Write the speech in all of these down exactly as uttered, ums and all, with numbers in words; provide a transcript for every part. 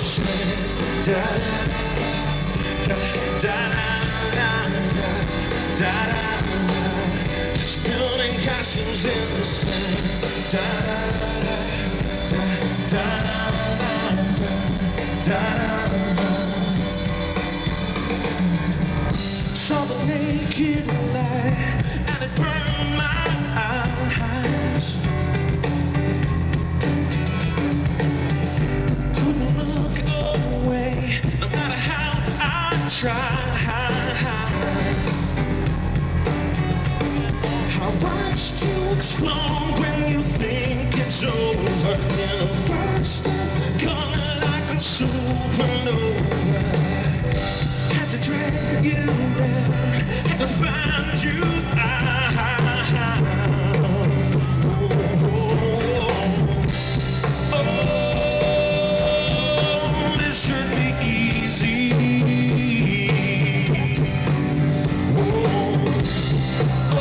sand. Da da da da da da da. Just building castles in the sand. Da da da da da da. Saw the naked light and it burned my eyes. Couldn't look away, no matter how I tried. I watched you explode when you think it's over. In a burst of color like a supernova. Had to drag you down, had to find you out. Oh, this should be easy. Oh,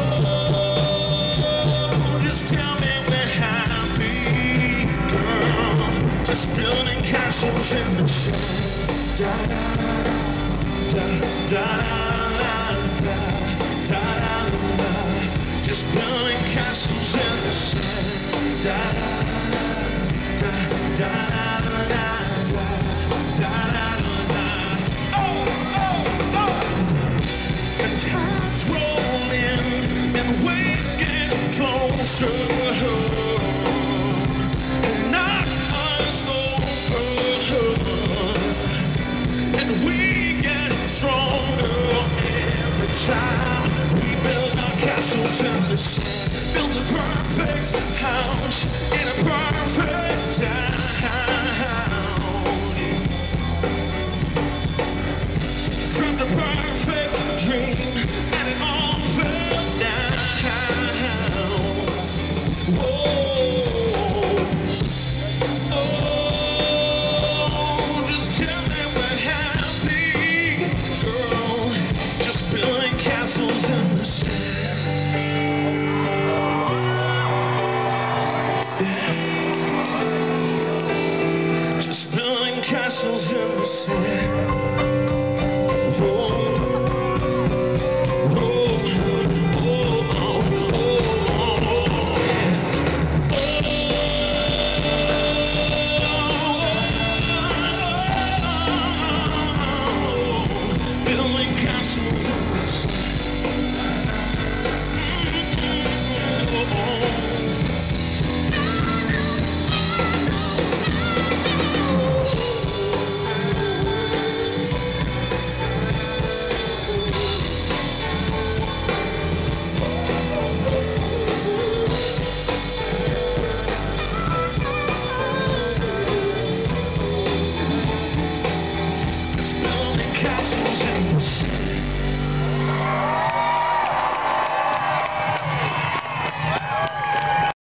oh, just tell me we're happy, girl. Just building castles in the sand. Da da da da da da da da. Just building castles in the sand. Da da da da da da da. Oh oh oh. And time's rolling and we're getting closer. And not over. And we get stronger every time we build our castles in the sand. Build a perfect house in a perfect